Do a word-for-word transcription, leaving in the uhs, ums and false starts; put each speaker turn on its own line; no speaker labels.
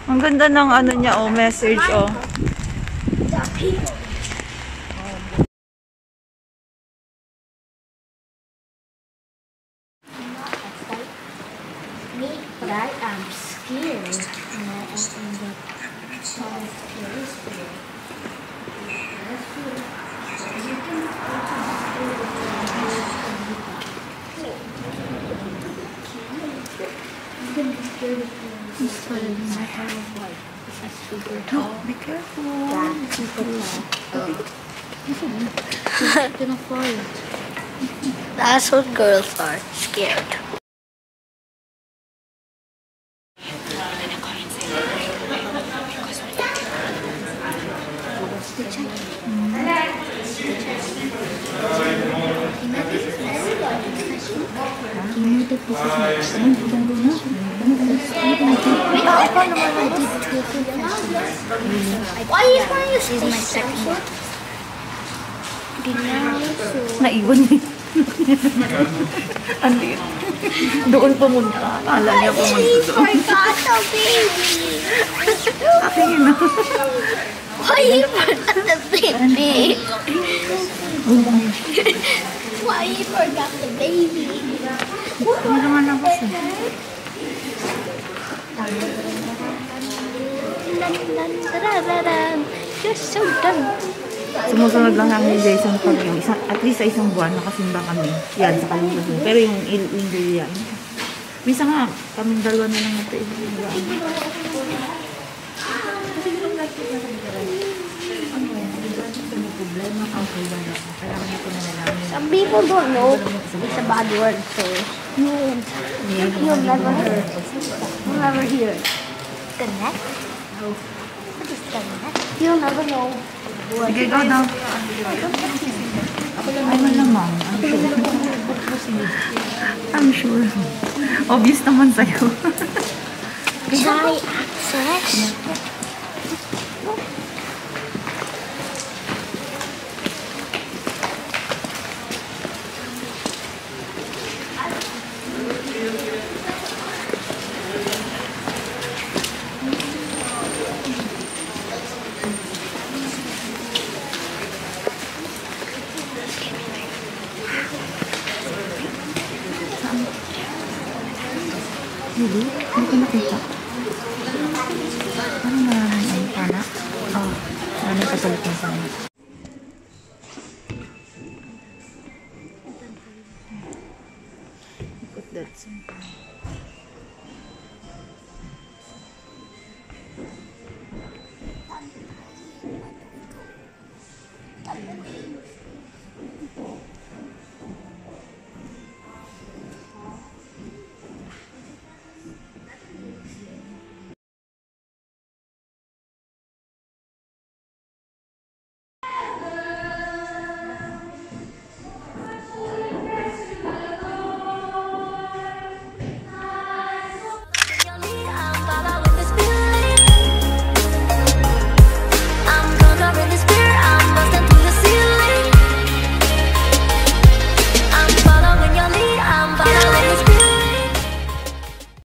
Ang ganda ng ano niya, oh, message, oh.
Me, but I am scared. And I open the child scary spirit.
No, be careful.
Yeah, super tall. It's gonna fall. That's what girls are, scared. Why are you trying to use my second one?
Naiwan niya. Andi. Doon pumunta. Akala niya pumunta doon.
She forgot the baby.
Akin na.
Why you forgot the baby? Why you forgot the baby?
Ano naman ako siya?
You're so dumb.
Sumusunod lang namin ni Jason pag yung isang, at least sa isang buwan nakasimba kami. Yan, sa kalimutan. Pero yung linggo yan. Misa nga, kaming dalawa na lang natin.
Some people don't know it's a bad word, so you, you'll never hear. You'll never hear. Connect? What is connect? You'll never know.
Sige, go daw. Ay, malamang. I'm sure. Obvious naman sa'yo.
Tzai access?
Hindi? Hindi ko nakita. Ano maraming ang pana? Oh, maraming kapalit ng pana. Put that some.